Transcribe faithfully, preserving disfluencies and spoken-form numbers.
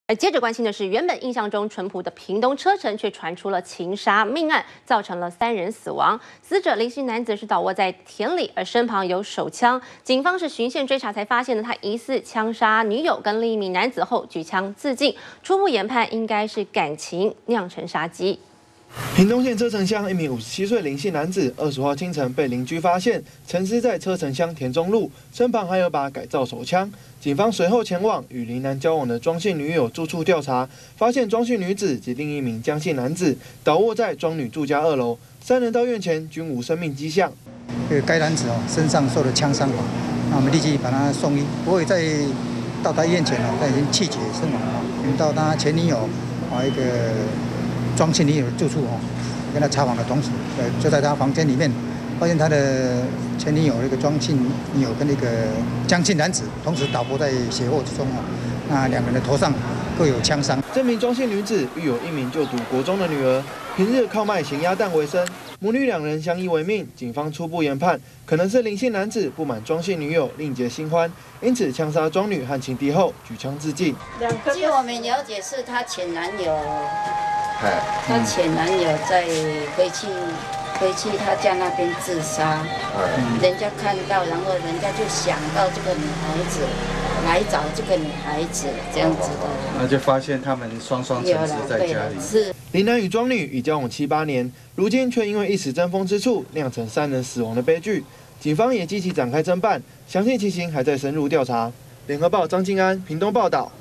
而接着关心的是，原本印象中淳朴的屏东车城，却传出了情杀命案，造成了三人死亡。死者林姓男子是倒卧在田里，而身旁有手枪。警方是循线追查才发现呢，他疑似枪杀女友跟另一名男子后举枪自尽。初步研判应该是感情酿成杀机。 屏东县车城乡一名五十七岁林姓男子，二十号清晨被邻居发现沉尸在车城乡田中路，身旁还有把改造手枪。警方随后前往与林男交往的庄姓女友住处调查，发现庄姓女子及另一名江姓男子倒卧在庄女住家二楼，三人到院前均无生命迹象。 这个该男子哦身上受了枪伤哦，那我们立即把他送医。不过在到他院前哦，他已经气绝身亡了。我们到他前女友啊一个。 庄姓女友住处哦，跟他查访的同时，呃，就在他房间里面，发现他的前女友那个庄姓女友跟那个江姓男子同时倒卧在血泊之中哦，那两个人的头上各有枪伤。 这名庄姓女子育有一名就读国中的女儿，平日靠卖咸鸭蛋为生，母女两人相依为命。警方初步研判，可能是林姓男子不满庄姓女友另结新欢，因此枪杀庄女和情敌后举枪自尽。 据我们了解，是她前男友。 她前男友在回去回去她家那边自杀，人家看到，然后人家就想到这个女孩子，来找这个女孩子这样子的， 那就发现他们双双沉尸在家里。 是林男与庄女已交往七八年，如今却因为一时争风之处酿成三人死亡的悲剧。警方也积极展开侦办，详细情形还在深入调查。联合报张敬安屏东报道。